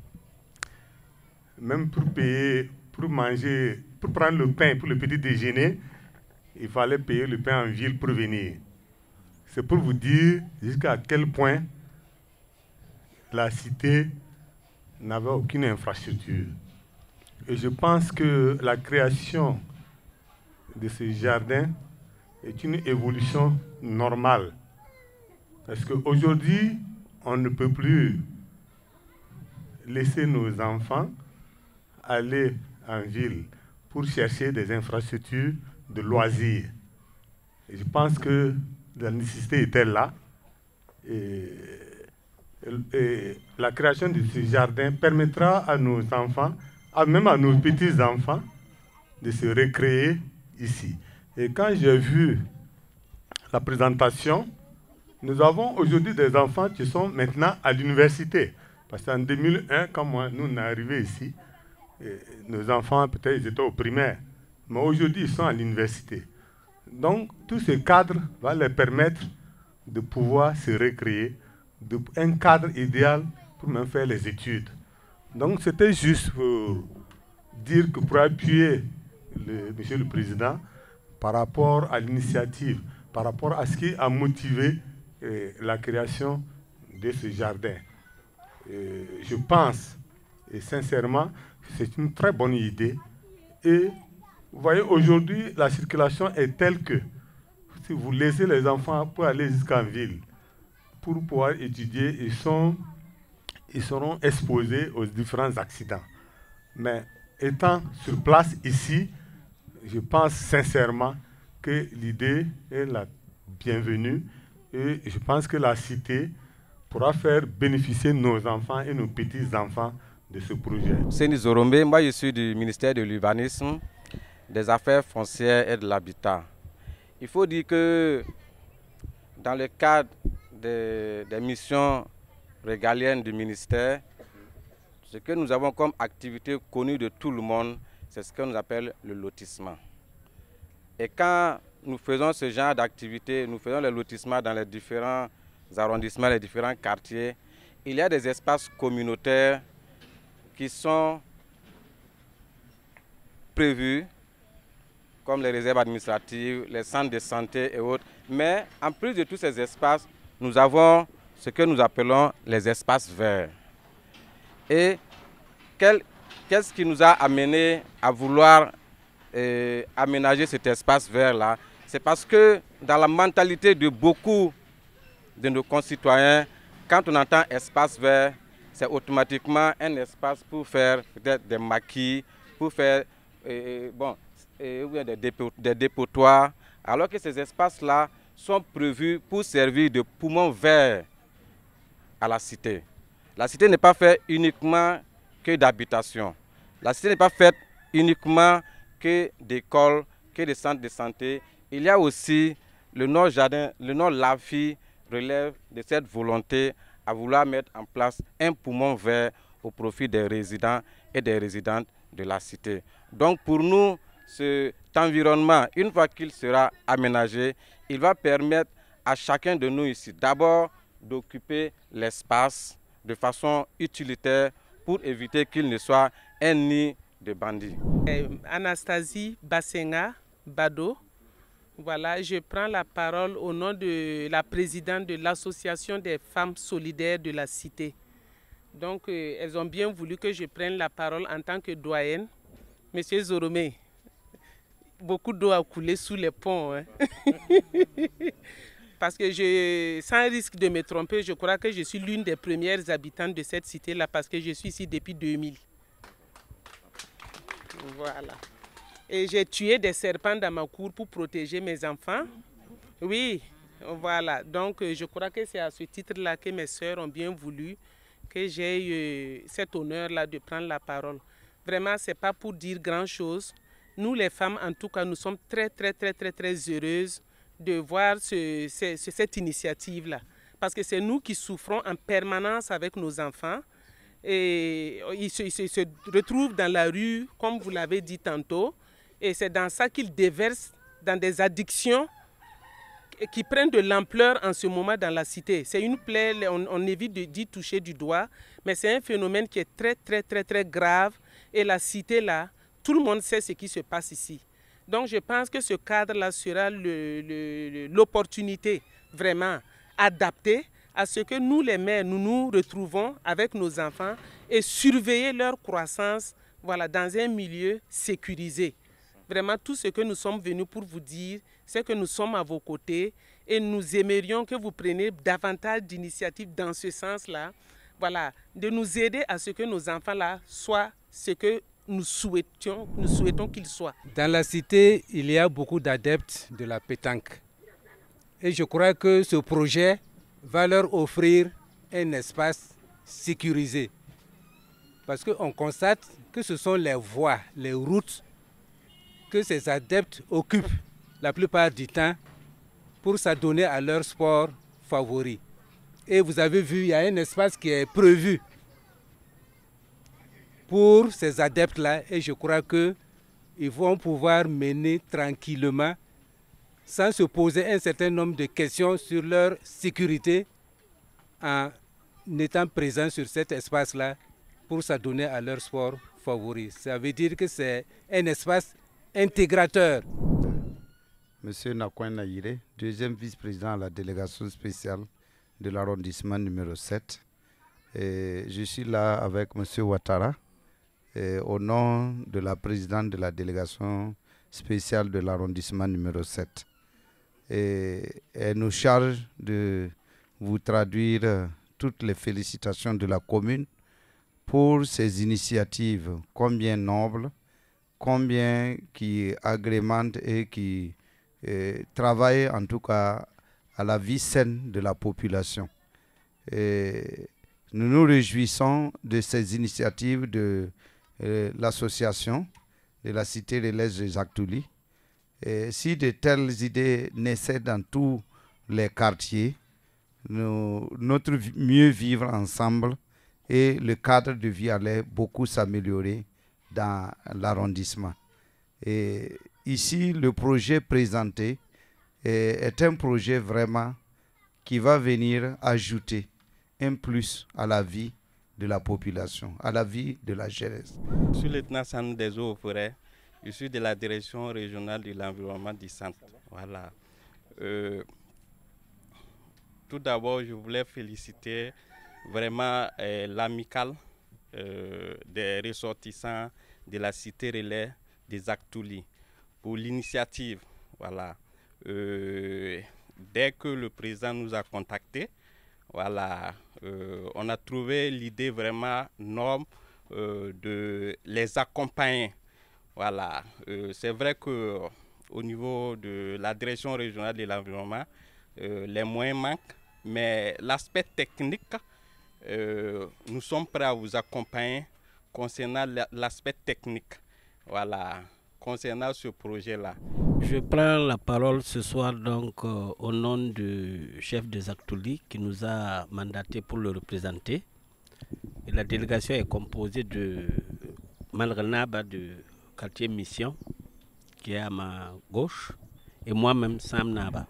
même pour payer, pour manger, pour prendre le pain pour le petit déjeuner, il fallait payer le pain en ville pour venir. C'est pour vous dire jusqu'à quel point la cité n'avait aucune infrastructure. Et je pense que la création de ce jardin est une évolution normale. Parce qu'aujourd'hui, on ne peut plus laisser nos enfants aller en ville pour chercher des infrastructures de loisirs. Et je pense que la nécessité était là. Et, et la création de ce jardin permettra à nos enfants, à même à nos petits-enfants, de se recréer ici. Et quand j'ai vu la présentation, nous avons aujourd'hui des enfants qui sont maintenant à l'université. Parce qu'en deux mille un, quand moi, nous sommes arrivés ici, et nos enfants, peut-être, ils étaient au primaire. Mais aujourd'hui, ils sont à l'université. Donc, tout ce cadre va leur permettre de pouvoir se recréer, de, un cadre idéal pour même faire les études. Donc, c'était juste pour dire que pour appuyer le, Monsieur le Président par rapport à l'initiative, par rapport à ce qui a motivé eh, la création de ce jardin. Et je pense, et sincèrement, c'est une très bonne idée. Et vous voyez, aujourd'hui, la circulation est telle que si vous laissez les enfants pour aller jusqu'en ville, pour pouvoir étudier, ils, sont, ils seront exposés aux différents accidents. Mais étant sur place ici, je pense sincèrement que l'idée est la bienvenue et je pense que la cité pourra faire bénéficier nos enfants et nos petits-enfants de ce projet. Séni Zorombe, moi je suis du ministère de l'Urbanisme, des Affaires foncières et de l'Habitat. Il faut dire que dans le cadre des, des missions régaliennes du ministère, ce que nous avons comme activité connue de tout le monde, c'est ce que nous appelle le lotissement. Et quand nous faisons ce genre d'activité, nous faisons le lotissement dans les différents arrondissements, les différents quartiers, il y a des espaces communautaires qui sont prévus comme les réserves administratives, les centres de santé et autres. Mais en plus de tous ces espaces, nous avons ce que nous appelons les espaces verts. Et qu'est-ce qui nous a amené à vouloir euh, aménager cet espace vert-là? C'est parce que dans la mentalité de beaucoup de nos concitoyens, quand on entend espace vert, c'est automatiquement un espace pour faire peut-être des maquis, pour faire euh, bon, euh, des, dépôt, des dépotoirs, alors que ces espaces-là sont prévus pour servir de poumons verts à la cité. La cité n'est pas faite uniquement que d'habitation. La cité n'est pas faite uniquement que d'écoles, que de centres de santé. Il y a aussi le Nord Jardin, le Nord Lafi relève de cette volonté à vouloir mettre en place un poumon vert au profit des résidents et des résidentes de la cité. Donc pour nous, cet environnement, une fois qu'il sera aménagé, il va permettre à chacun de nous ici, d'abord d'occuper l'espace de façon utilitaire pour éviter qu'il ne soit un nid de bandits. Anastasie Bassenga Bado. Voilà, je prends la parole au nom de la présidente de l'Association des femmes solidaires de la cité. Donc, euh, elles ont bien voulu que je prenne la parole en tant que doyenne. Monsieur Zoromé, beaucoup d'eau a coulé sous les ponts. Hein. Parce que, je, sans risque de me tromper, je crois que je suis l'une des premières habitantes de cette cité-là parce que je suis ici depuis deux mille. Voilà. Et j'ai tué des serpents dans ma cour pour protéger mes enfants. Oui, voilà. Donc, je crois que c'est à ce titre-là que mes sœurs ont bien voulu que j'ai eu cet honneur-là de prendre la parole. Vraiment, ce n'est pas pour dire grand-chose. Nous, les femmes, en tout cas, nous sommes très, très, très, très, très heureuses de voir ce, ce, cette initiative-là. Parce que c'est nous qui souffrons en permanence avec nos enfants. Et ils se, ils se, ils se retrouvent dans la rue, comme vous l'avez dit tantôt. Et c'est dans ça qu'ils déversent dans des addictions qui prennent de l'ampleur en ce moment dans la cité. C'est une plaie, on, on évite d'y toucher du doigt, mais c'est un phénomène qui est très, très, très, très grave. Et la cité, là, tout le monde sait ce qui se passe ici. Donc, je pense que ce cadre-là sera l'opportunité vraiment adaptée à ce que nous, les mères, nous nous retrouvons avec nos enfants et surveiller leur croissance, voilà, dans un milieu sécurisé. Vraiment, tout ce que nous sommes venus pour vous dire, c'est que nous sommes à vos côtés et nous aimerions que vous preniez davantage d'initiatives dans ce sens-là, voilà, de nous aider à ce que nos enfants-là soient ce que nous souhaitions, nous souhaitons qu'ils soient. Dans la cité, il y a beaucoup d'adeptes de la pétanque. Et je crois que ce projet va leur offrir un espace sécurisé. Parce qu'on constate que ce sont les voies, les routes que ces adeptes occupent la plupart du temps pour s'adonner à leur sport favori. Et vous avez vu, il y a un espace qui est prévu pour ces adeptes-là et je crois qu'ils vont pouvoir mener tranquillement sans se poser un certain nombre de questions sur leur sécurité en étant présents sur cet espace-là pour s'adonner à leur sport favori. Ça veut dire que c'est un espace intégrateur. Monsieur Nakouan Naïre, deuxième vice-président à la délégation spéciale de l'arrondissement numéro sept. Et je suis là avec Monsieur Ouattara, et au nom de la présidente de la délégation spéciale de l'arrondissement numéro sept. Et elle nous charge de vous traduire toutes les félicitations de la commune pour ces initiatives combien nobles, combien qui agrémentent et qui eh, travaillent en tout cas à la vie saine de la population. Et nous nous réjouissons de ces initiatives de eh, l'association de la cité relaise de Jacques-Touly. Et si de telles idées naissaient dans tous les quartiers, nous, notre mieux vivre ensemble et le cadre de vie allait beaucoup s'améliorer dans l'arrondissement. Et ici, le projet présenté est, est un projet vraiment qui va venir ajouter un plus à la vie de la population, à la vie de la jeunesse. Je suis le lieutenant Sandou des eaux et forêts. Je suis de la direction régionale de l'environnement du centre. Voilà. Euh, tout d'abord, je voulais féliciter vraiment euh, l'amicale euh, des ressortissants de la cité relais des Actouli pour l'initiative. Voilà. Euh, dès que le président nous a contactés, voilà, euh, on a trouvé l'idée vraiment norme euh, de les accompagner. Voilà. Euh, c'est vrai que au niveau de la direction régionale de l'environnement, euh, les moyens manquent, mais l'aspect technique, euh, nous sommes prêts à vous accompagner concernant l'aspect technique. Voilà, concernant ce projet-là. Je prends la parole ce soir donc euh, au nom du chef des Actouli qui nous a mandaté pour le représenter. Et la délégation est composée de Malranaba du quartier Mission, qui est à ma gauche, et moi-même Sam Naba.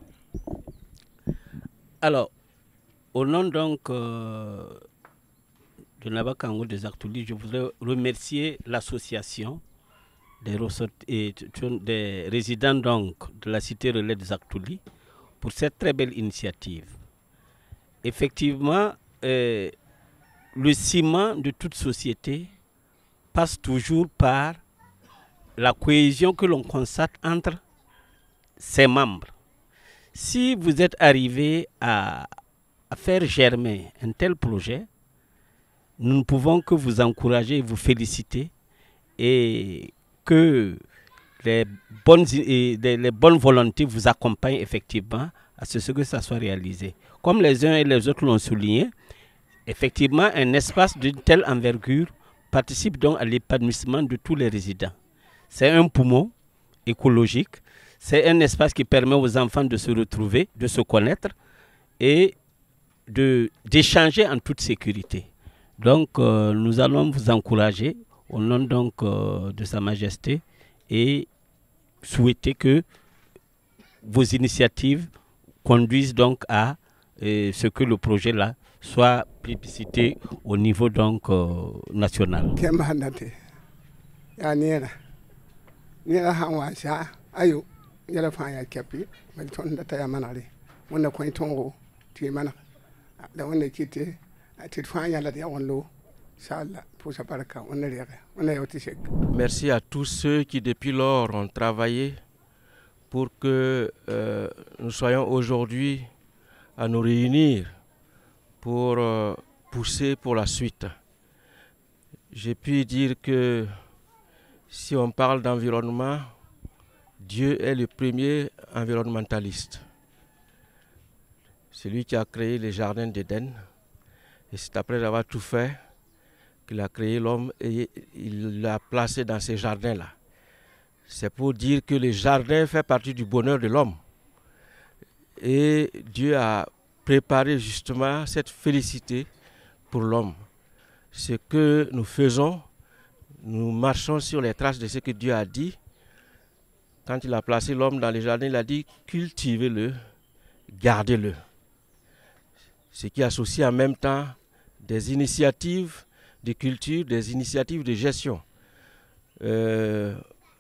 Alors, au nom donc euh, de Naba Kango des Actouli, je voudrais remercier l'association des, et, des résidents donc de la cité relais des Actouli pour cette très belle initiative. Effectivement, euh, le ciment de toute société passe toujours par la cohésion que l'on constate entre ses membres. Si vous êtes arrivé à, à faire germer un tel projet, nous ne pouvons que vous encourager et vous féliciter et que les bonnes, et les bonnes volontés vous accompagnent effectivement à ce que ça soit réalisé. Comme les uns et les autres l'ont souligné, effectivement, un espace d'une telle envergure participe donc à l'épanouissement de tous les résidents. C'est un poumon écologique, c'est un espace qui permet aux enfants de se retrouver, de se connaître et d'échanger en toute sécurité. Donc, euh, nous allons vous encourager au nom donc euh, de Sa Majesté et souhaiter que vos initiatives conduisent donc à euh, ce que le projet là soit plébiscité au niveau donc euh, national. Merci à tous ceux qui depuis lors ont travaillé pour que euh, nous soyons aujourd'hui à nous réunir pour euh, pousser pour la suite. J'ai pu dire que si on parle d'environnement, Dieu est le premier environnementaliste. C'est lui qui a créé les jardins d'Éden. Et c'est après avoir tout fait qu'il a créé l'homme et il l'a placé dans ces jardins-là. C'est pour dire que les jardins font partie du bonheur de l'homme. Et Dieu a préparé justement cette félicité pour l'homme. Ce que nous faisons, nous marchons sur les traces de ce que Dieu a dit. Quand il a placé l'homme dans les jardins, il a dit cultivez-le, gardez-le. Ce qui associe en même temps des initiatives de culture, des initiatives de gestion. Euh,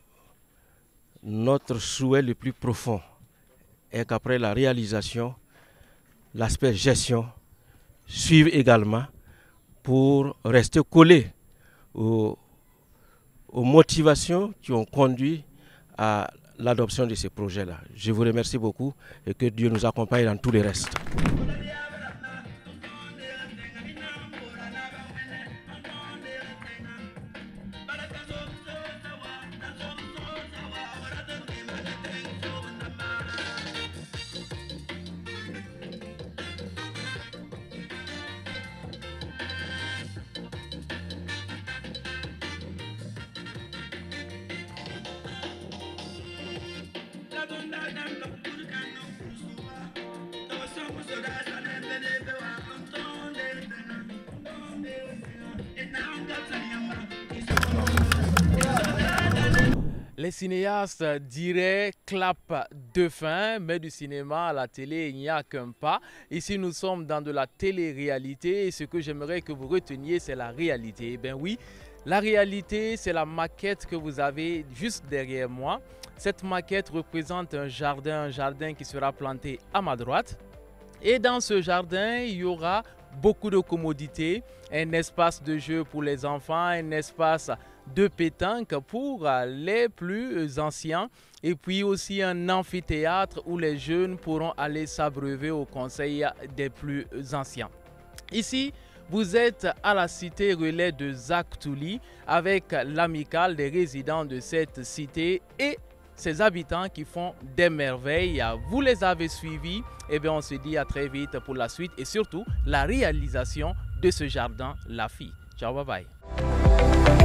notre souhait le plus profond est qu'après la réalisation, l'aspect gestion suive également pour rester collé aux, aux motivations qui ont conduit à l'adoption de ces projets-là. Je vous remercie beaucoup et que Dieu nous accompagne dans tous les restes. Les cinéastes diraient clap de fin, mais du cinéma à la télé, il n'y a qu'un pas. Ici, nous sommes dans de la télé-réalité et ce que j'aimerais que vous reteniez, c'est la réalité. Eh bien oui, La réalité, c'est la maquette que vous avez juste derrière moi. Cette maquette représente un jardin, un jardin qui sera planté à ma droite. Et dans ce jardin, il y aura beaucoup de commodités, un espace de jeu pour les enfants, un espace de pétanque pour les plus anciens et puis aussi un amphithéâtre où les jeunes pourront aller s'abreuver au conseil des plus anciens. Ici, vous êtes à la cité relais de Zaktouli avec l'amicale des résidents de cette cité et ses habitants qui font des merveilles. Vous les avez suivis. Et bien on se dit à très vite pour la suite et surtout la réalisation de ce jardin La Fille. Ciao, bye bye.